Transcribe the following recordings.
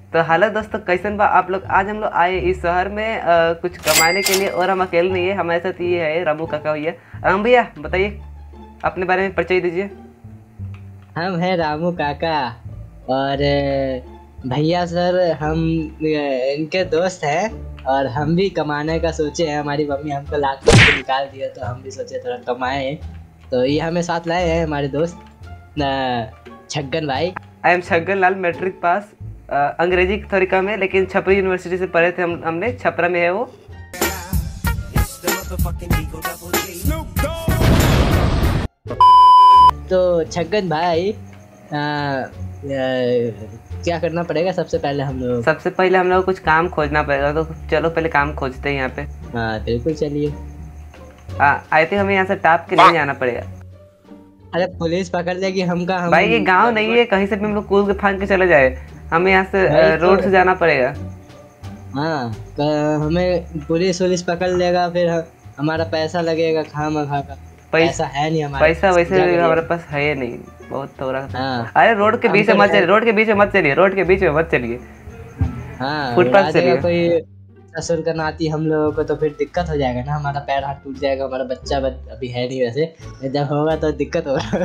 तो हेलो दोस्तों, कैसन बा आप लोग। आज हम लोग आए इस शहर में कुछ कमाने के लिए, और हम अकेले नहीं है, हमारे साथ ये है रामू काका भैया। राम भैया बताइए, अपने बारे में परिचय दीजिए। हम हैं रामू काका और भैया सर हम इनके दोस्त हैं और हम भी कमाने का सोचे हैं। हमारी मम्मी हमको लात मार के निकाल दिया तो हम भी सोचे थोड़ा कमाए, तो ये हमें साथ लाए हैं हमारे दोस्त छगन भाई। I am Chhagan Lal, matric pass, अंग्रेजी थोड़ी कम है, लेकिन छपरी यूनिवर्सिटी से पढ़े थे हमने छपरा में है वो। तो छगन भाई क्या करना पड़ेगा सबसे पहले हम लोग कुछ काम खोजना पड़ेगा, तो चलो पहले काम खोजते हैं यहाँ पे। हाँ बिल्कुल चलिए। आई थिंक हमें यहाँ से टाप के नहीं जाना पड़ेगा। अरे पुलिस पकड़ लेगी हमका। हम भाई ये गांव नहीं है, कहीं से भी हम लोग कूद के फांद के चले जाए। हमें यहाँ से रोड से जाना पड़ेगा। हाँ हमें पुलिस वुलिस पकड़ लेगा, फिर हमारा पैसा लगेगा खामखा का। पैसा है नहीं हमारे पैसा वैसे हमारे पास है नहीं, बहुत थोड़ा। हाँ। अरे रोड के बीच में मत चलिए, रोड के बीच में मत चलिए। हाँ फुटपाथ चलिए। कोई ससुर का नाती हम लोगों को तो फिर दिक्कत हो जाएगा ना, हमारा पैर हाथ टूट जाएगा। हमारा बच्चा अभी है नहीं, वैसे जब होगा तो दिक्कत होगा।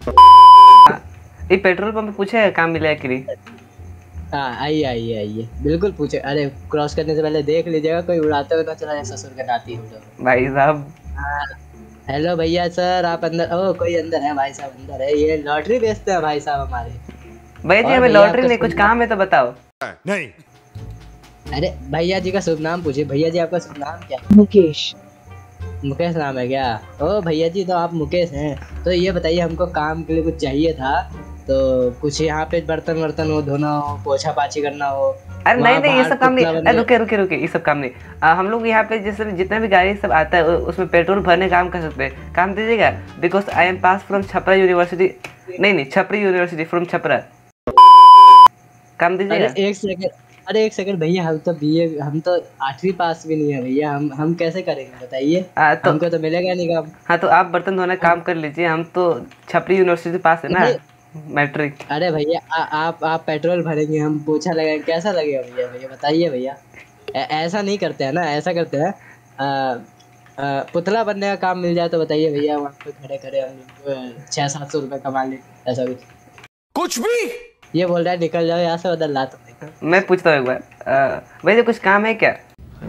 ये पेट्रोल पंप पूछे काम मिलेगा कि नहीं? हाँ आइए बिल्कुल पूछे। अरे क्रॉस करने से पहले देख लीजिएगा कोई उड़ाते हुए ना चला जाए ससुर का नाती हम लोग। भाई साहब हेलो भैया सर, आप अंदर। ओ कोई अंदर है भाई साहब, अंदर है। ये लॉटरी बेचते हैं भाई साहब हमारे। भैया जी हमें लॉटरी नहीं, कुछ काम है तो बताओ। नहीं। अरे भैया जी का शुभ नाम पूछिए। भैया जी आपका शुभ नाम क्या? मुकेश। मुकेश नाम है क्या? ओ भैया जी तो आप मुकेश हैं। तो ये बताइए, हमको काम के लिए कुछ चाहिए था, तो कुछ यहाँ पे बर्तन वर्तन हो धोना हो, पोछा पाछी करना हो। अरे नहीं ये सब काम नहीं। अरे रुके ये सब काम नहीं। हम लोग यहाँ पे जैसे जितना भी गाड़ी सब आता है उसमें पेट्रोल भरने काम कर सकते हैं। काम दीजिएगा, because I am pass from Chhapra university. नहीं छपरी यूनिवर्सिटी फ्रॉम छपरा। काम दीजिएगा। एक सेकंड भैया, हम तो 8वीं पास भी नहीं है भैया। हम कैसे करेंगे बताइए? हमको तो मिलेगा नहीं काम। हाँ तो आप बर्तन धोना काम कर लीजिए, हम तो छपरी यूनिवर्सिटी पास है ना, मैट्रिक। अरे भैया आप पेट्रोल भरेंगे, हम पोछा लगाएंगे, कैसा लगेगा भैया बताइए भैया। ऐसा नहीं करते हैं ना, ऐसा करते हैं पुतला बनने का काम मिल जाए तो बताइए भैया। वहाँ पे खड़े खड़े हम लोग 600-700 रुपये कमा ले, ऐसा कुछ भी। ये बोल रहा है निकल जाओ यहाँ से, बदल ला। मैं पूछता हूँ एक बार, वैसे कुछ काम है क्या?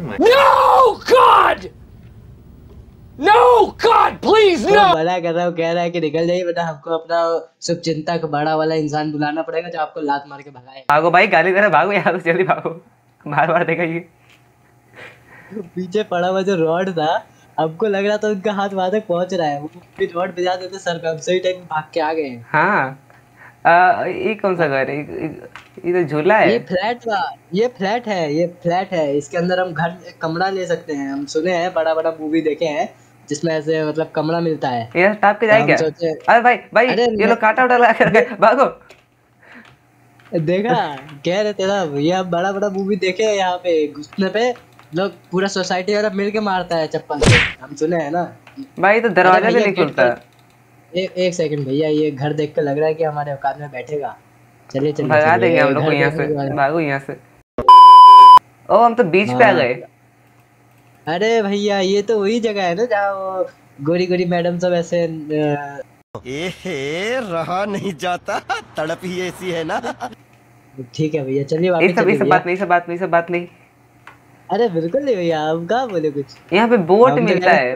No God, please no! मना कर रहा हूँ, कह रहा है कि निकल जाइए बेटा। हमको अपना शुभचिंतक बड़ा वाला इंसान बुलाना पड़ेगा जो आपको लात मार के भगाए। भागो भाई, गाली दे रहा, भागो यहाँ से, जल्दी भागो। मार देगा ये। पीछे पड़ा हुआ जो रॉड था, हमको लग रहा था उनका हाथ वहां तक पहुंच रहा है। वो रॉड बजा देते सर पे, हम सही टाइम भाग के आ गए। हाँ ये कौन सा घर है? ये तो झूला है। ये फ्लैट है। इसके अंदर हम कमरा ले सकते हैं। हम सुने हैं, बड़ा बड़ा मूवी देखे हैं जिसमें ऐसे मतलब कमरा मिलता है। ये टाप के जाए क्या? अरे भाई ये लोग काटा उठा लगा करके भागो। देखा कह रहे तेरा भैया, बड़ा बड़ा मूवी देखे हैं। यहाँ पे घुसने पे लोग पूरा सोसाइटी वाला मिल के मारता है चप्पल से, हम सुने हैं ना भाई। तो दरवाजा भी नहीं खुलता। एक सेकंड भैया, ये घर देख के लग रहा है कि हमारे औकात में बैठेगा। चलिए भगा देंगे हम लोग को यहाँ से। भागो यहाँ से। ओ हम तो बीच पे आ गए। अरे भैया ये तो वही जगह है ना जहाँ वो गोरी गोरी मैडम सब ऐसे रहा नहीं जाता, तड़प ही ऐसी है ना। ठीक है भैया चलिए वापस। सब बात नहीं। अरे बिल्कुल नहीं भैया, हम कहाँ बोले कुछ। यहाँ पे बोट मिलता है,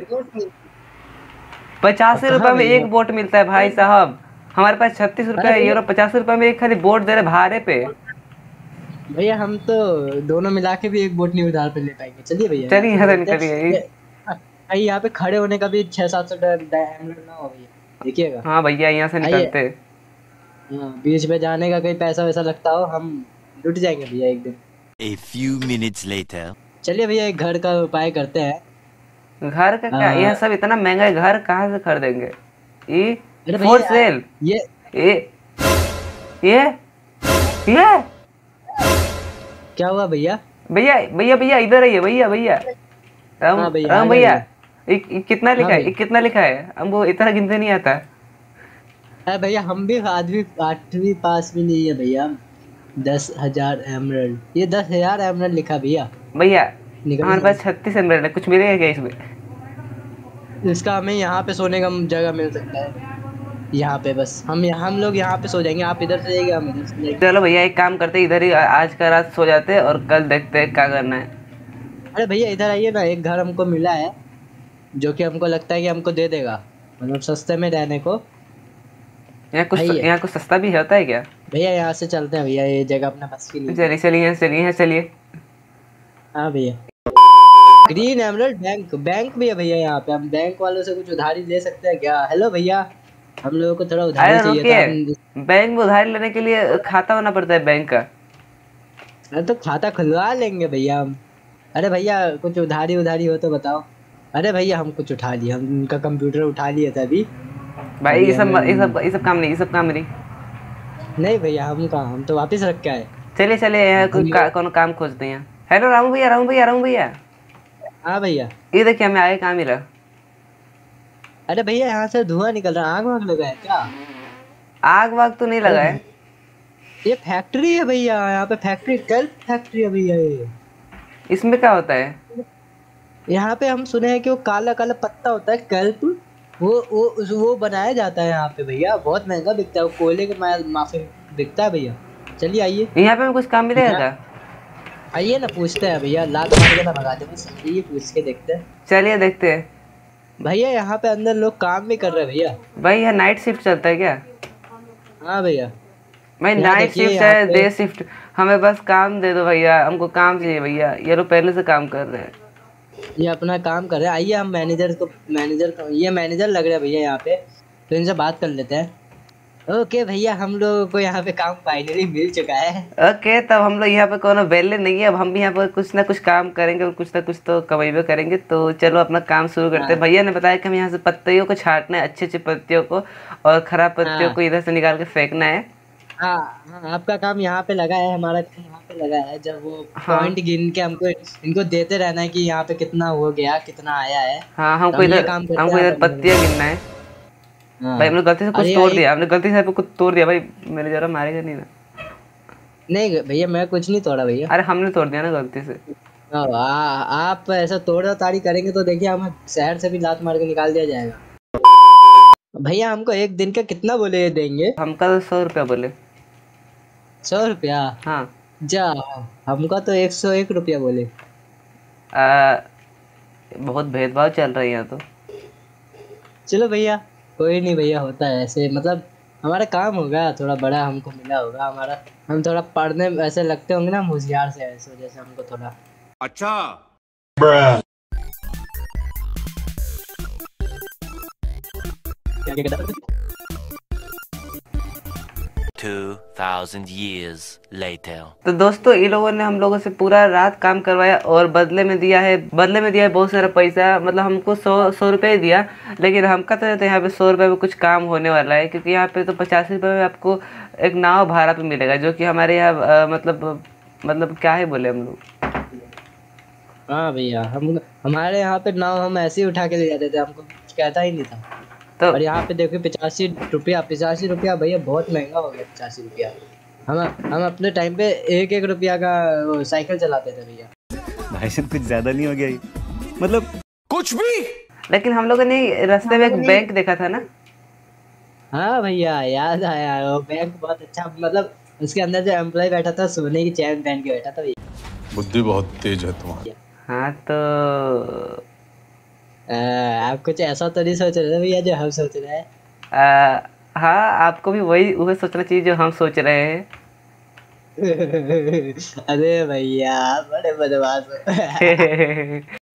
50 रुपए में एक बोट मिलता है भाई साहब। हमारे पास 36 रुपए है, ये 50 रुपए में एक खाली बोट दे रहे भाड़े पे। भैया हम तो दोनों मिला के भी एक बोट नहीं उधार पे ले पाएंगे। चलिए भैया चलिए यहाँ से निकलिए। भाई यहाँ पे खड़े होने का भी 600-700 डायमंड ना हो भैया, देखिएगा। हाँ भैया यहाँ से निकलते। बीच में जाने का कोई पैसा वैसा लगता हो, हम लुट जाएंगे भैया एक दिन। A few minutes later. चलिए भैया एक घर का उपाय करते हैं। घर का क्या? यह सब इतना महंगा है, घर कहाँ से खरीदेंगे? ये फॉर सेल। ये क्या हुआ भैया? भैया इधर आइए भैया। राम भैया, कितना लिखा है? हमको इतना गिनते नहीं आता। अरे भैया हम भी 8वीं पास भी नहीं है भैया। 10,000 एमरल्ड, ये 10,000 एमरल्ड लिखा भैया। भैया निकल हमारे पास 36 एमरल्ड है, कुछ मिलेगा क्या इसमें? इसका हमें यहाँ पे सोने का जगह मिल सकता है, यहाँ पे बस हम लोग यहाँ पे सो जाएंगे, आप इधर से जाइए हम इधर से जाएंगे। चलो भैया एक काम करते हैं, इधर ही आज का रात सो जाते हैं और कल देखते हैं क्या करना है। अरे भैया इधर आइए ना, एक घर हमको मिला है जो कि हमको लगता है कि हमको दे देगा, मतलब सस्ते में रहने को। यहाँ कुछ सस्ता भी होता है क्या? भैया यहाँ से चलते हैं भैया, ये जगह अपने बस की नहीं। चलिए चलिए चलिए चलिए। हाँ भैया, ग्रीन एमरल्ड बैंक भी है भैया यहाँ पे, हम बैंक वालों से कुछ उधारी ले सकते हैं क्या? हेलो भैया, हम लोगों को थोड़ा उधारी चाहिए था। बैंक में उधारी लेने के लिए खाता होना पड़ता है बैंक का? अरे तो खाता खुलवा लेंगे भैया हम। अरे भैया कुछ उधारी हो तो बताओ। अरे भैया हम कुछ उठा लिए, हम उनका कंप्यूटर उठा लिए थे अभी। भाई ये सब काम नहीं। नहीं भैया हम तो वापस रख के आए। चलिए चलिए कौन काम खोजते हैं। हेलो रामू भैया। हाँ भैया, ये देखिए हमें आगे काम मिला। अरे भैया यहाँ से धुआं निकल रहा है, आग वाग लगा है क्या? आग वाग तो नहीं लगा है, ये फैक्ट्री है भैया, यहाँ पे कल्प फैक्ट्री है भैया। ये इसमें क्या होता है? यहाँ पे हम सुने हैं कि वो काला काला पत्ता होता है कल्प, वो बनाया जाता है यहाँ पे भैया, बहुत महंगा बिकता है, वो कोयले के माफी बिकता है भैया। चलिए आइए, यहाँ पे हमें कुछ काम मिलेगा क्या? आइए ना, पूछते हैं भैया, लात मार के ना भगा दे, बस ये पूछ के देखते हैं। चलिए देखते हैं भैया, यहाँ पे अंदर लोग काम भी कर रहे हैं भैया। भाई यहाँ नाइट शिफ्ट चलता है क्या? हाँ भैया, भाई नाइट शिफ्ट है डे शिफ्ट, हमें बस काम दे दो भैया, हमको काम चाहिए भैया, ये लोग पहले से काम कर रहे हैं, ये अपना काम कर रहे हैं। आइए हम ये मैनेजर लग रहा है भैया यहाँ पे, तो इनसे बात कर लेते हैं। ओके भैया, हम लोगों को यहाँ पे काम फाइनली मिल चुका है। ओके, तब हम लोग यहाँ पे कोनो वेले नहीं है, अब हम भी यहाँ पर कुछ ना कुछ काम करेंगे और कुछ ना कुछ तो कमाई करेंगे। तो चलो अपना काम शुरू करते हैं। भैया ने बताया कि हम यहाँ से पत्तियों को छांटना है, अच्छे अच्छे पत्तियों को, और खराब पत्तियों को इधर से निकाल के फेंकना है। हाँ, आपका काम यहाँ पे लगा है, हमारा काम यहाँ पे लगा है। जब वो पॉइंट गिन के हमको इनको देते रहना है कि यहाँ पे कितना हो गया, कितना आया है। हाँ, हमको इधर पत्तियाँ गिनना है। भाई हमने गलती से कुछ तोड़ दिया, कुछ तोड़ दिया भाई, मेरे जरा मारेगा नहीं ना? नहीं भैया, मैं कुछ नहीं तोड़ा भैया। अरे हमने तोड़ दिया ना गलती से। आप ऐसा तोड़ा ताड़ी करेंगे तो देखिए हमें शहर से भी लात मार के निकाल दिया जाएगा। भैया हमको एक दिन का कितना बोले देंगे? हमका तो 100 रुपया बोले। 100 रुपया? हाँ जा, हमका तो 101 रुपया बोले। बहुत भेदभाव चल रहा है यहाँ तो। चलो भैया, कोई नहीं भैया, होता है ऐसे, मतलब हमारा काम होगा थोड़ा बड़ा, हमको मिला होगा हमारा, हम थोड़ा पढ़ने में ऐसे लगते होंगे ना होशियार से, ऐसे वजह से हमको थोड़ा। अच्छा 2000 years later. तो दोस्तों इन लोगों ने हम लोगों से पूरा रात काम करवाया और बदले में दिया है बहुत सारा पैसा, मतलब हमको 100 रुपये ही दिया, लेकिन हमका तो यहाँ पे 100 रुपये में कुछ काम होने वाला है, क्योंकि यहाँ पे तो 85 रुपये में आपको एक नाव भाड़ा पे मिलेगा, जो कि हमारे यहाँ मतलब क्या है बोले हम लोग। हाँ भैया, हमारे यहाँ पे नाव हम ऐसे ही उठा के ले जाते थे, हमको कुछ कहता ही नहीं था। तो और यहाँ पे देखो 85 रुपया भैया, बहुत महंगा हो गया 85 रुपया। हम अपने टाइम पे 1 रुपया का साइकिल चलाते थे भैया। भाई साहब कुछ ज्यादा नहीं हो गया ये? मतलब कुछ भी। लेकिन हम लोगों ने रास्ते में एक बैंक देखा था ना? हाँ भैया, याद आया, वो बैंक बहुत अच्छा, मतलब उसके अंदर जो एम्प्लॉय बैठा था सोने की चैन पहन के बैठा था भैया। बुद्धि बहुत तेज है तुम्हारी। हाँ तो आप कुछ ऐसा तो नहीं सोच रहे भैया जो हम सोच रहे हैं? हाँ, आपको भी वही सोचना चाहिए जो हम सोच रहे हैं। अरे भैया बड़े बदमाश हो।